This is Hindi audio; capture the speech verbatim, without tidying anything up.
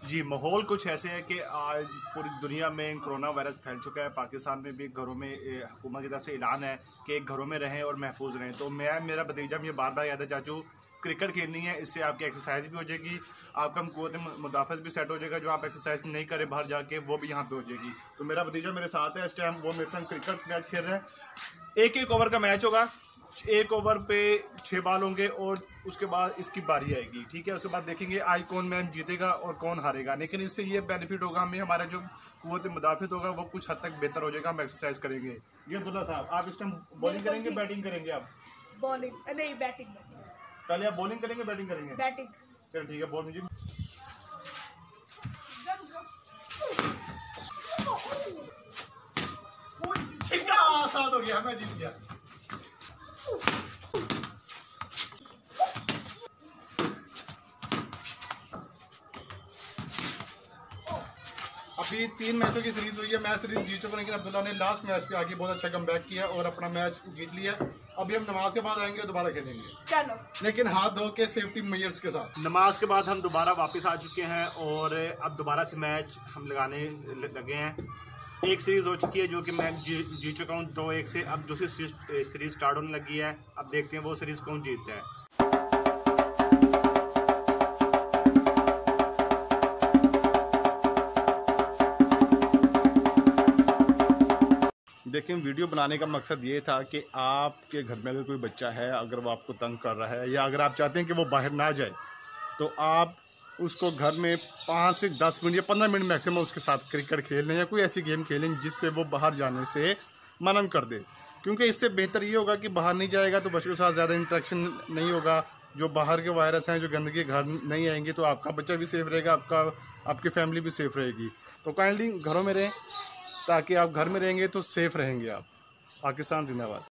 जी, माहौल कुछ ऐसे है कि आज पूरी दुनिया में कोरोना वायरस फैल चुका है। पाकिस्तान में भी घरों में ए, हुकूमत की तरफ से ऐलान है कि घरों में रहें और महफूज रहें। तो मैं मेरा भतीजा मुझे बार बार याद है, चाचू क्रिकेट खेलनी है, इससे आपकी एक्सरसाइज भी हो जाएगी, आपका क़ुव्वत मुदाफ़त भी सेट हो जाएगा। जो आप एक्सरसाइज नहीं करें बाहर जाके, वो भी यहाँ पे हो जाएगी। तो मेरा भतीजा मेरे साथ है इस टाइम, वो मेरे संग क्रिकेट मैच खेल रहे हैं। एक एक ओवर का मैच होगा, एक ओवर पे छः बाल होंगे और उसके बाद इसकी बारी आएगी। ठीक है, उसके बाद देखेंगे आज कौन मैच जीतेगा और कौन हारेगा। लेकिन इससे ये बेनिफिट होगा हमें, हमारा जो क़ुव्वत मुदाफ़त होगा वो कुछ हद तक बेहतर हो जाएगा। हम एक्सरसाइज करेंगे। ये अब्दुल्ला साहब, आप इस टाइम बॉलिंग करेंगे बैटिंग करेंगे? आप बॉलिंग नहीं, बैटिंग। पहले आप बॉलिंग करेंगे बैटिंग करेंगे? बैटिंग। चलो ठीक है, बॉल मुझे। आसान हो गया, मैं जीत गया। अभी तीन मैचों की सीरीज हुई है, मैं सीरीज जीत चुका, लेकिन अब्दुल्ला ने लास्ट मैच पे आके बहुत अच्छा कमबैक किया और अपना मैच जीत लिया। अभी हम नमाज के बाद आएंगे, दोबारा खेलेंगे। चलो, लेकिन हाथ धो के सेफ्टी मेजर्स के साथ। नमाज के बाद हम दोबारा वापस आ चुके हैं और अब दोबारा से मैच हम लगाने लगे हैं। एक सीरीज़ हो चुकी है जो कि मैं जी, जीत चुका हूँ दो एक से। अब दूसरी सीरीज स्टार्ट होने लगी है, अब देखते हैं वो सीरीज़ कौन जीतता है। देखिए, वीडियो बनाने का मकसद ये था कि आपके घर में अगर कोई बच्चा है, अगर वो आपको तंग कर रहा है या अगर आप चाहते हैं कि वो बाहर ना जाए, तो आप उसको घर में पाँच से दस मिनट या पंद्रह मिनट मैक्सिमम उसके साथ क्रिकेट खेल लें या कोई ऐसी गेम खेलें जिससे वो बाहर जाने से मना कर दे। क्योंकि इससे बेहतर ये होगा कि बाहर नहीं जाएगा तो बच्चों के साथ ज़्यादा इंटरेक्शन नहीं होगा। जो बाहर के वायरस हैं, जो गंदगी घर नहीं आएंगे, तो आपका बच्चा भी सेफ़ रहेगा, आपका आपकी फैमिली भी सेफ़ रहेगी। तो काइंडली घरों में रहें, ताकि आप घर में रहेंगे तो सेफ़ रहेंगे आप। पाकिस्तान जिंदाबाद।